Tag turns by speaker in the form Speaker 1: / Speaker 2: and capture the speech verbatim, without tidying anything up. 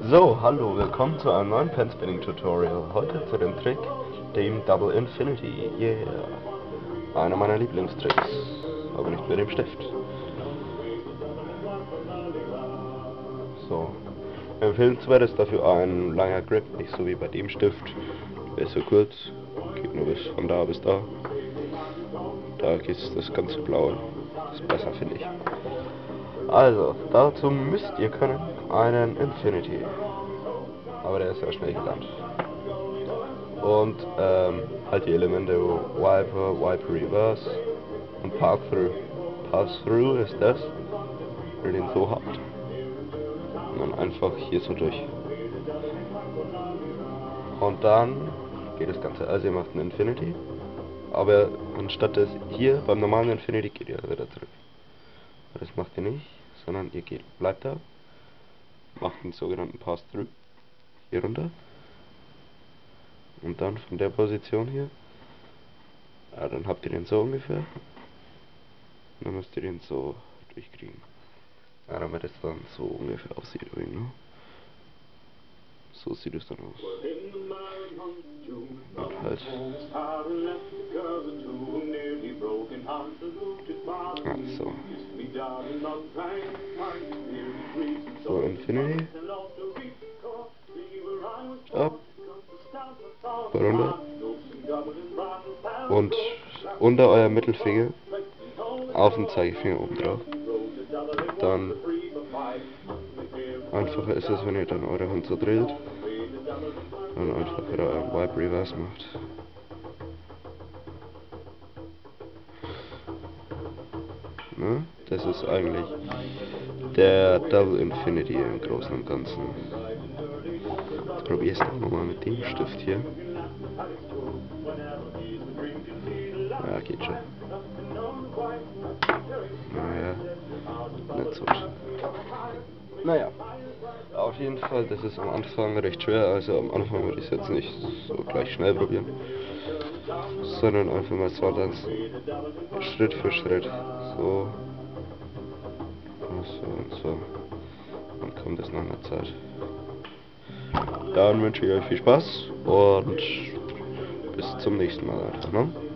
Speaker 1: So, hallo, willkommen zu einem neuen Pen Spinning Tutorial. Heute zu dem Trick, dem Double Infinity. Yeah! Einer meiner Lieblingstricks, aber nicht mit dem Stift. So. Empfehlenswert ist dafür ein langer Grip, nicht so wie bei dem Stift. Der ist so kurz, geht nur bis von da bis da. Da ist das ganze Blaue. Das ist besser, finde ich. Also, dazu müsst ihr können einen Infinity. Aber der ist sehr schnell gelernt. Und ähm, halt die Elemente Wiper, Wiper Reverse und Pass-Through. Pass-Through ist das, wenn ihr den so habt. Und dann einfach hier so durch. Und dann geht das Ganze, also ihr macht einen Infinity, aber anstatt des hier beim normalen Infinity geht ihr wieder zurück. Aber das macht ihr nicht, sondern ihr geht, bleibt da, macht einen sogenannten Pass-Through hier runter. Und dann von der Position hier, ja, dann habt ihr den so ungefähr. Und dann müsst ihr den so durchkriegen. Ja, damit es dann so ungefähr aussieht, ne? So sieht es dann aus. Und halt. Ah, so. So, Infinity. Ab. Runter. Und unter euer Mittelfinger auf den Zeigefinger oben drauf. Dann einfacher ist es, wenn ihr dann eure Hand so dreht. Dann einfach wieder euren Wipe Reverse macht. Ne? Das ist eigentlich der Double Infinity im Großen und Ganzen. Jetzt probiere ich es doch nochmal mit dem Stift hier. Ja, geht schon. Naja, nicht so. Naja, auf jeden Fall, das ist am Anfang recht schwer, also am Anfang würde ich es jetzt nicht so gleich schnell probieren, sondern einfach mal so dann Schritt für Schritt, so und so und so, dann kommt es nach einer Zeit. Dann wünsche ich euch viel Spaß und bis zum nächsten Mal einfach, ne?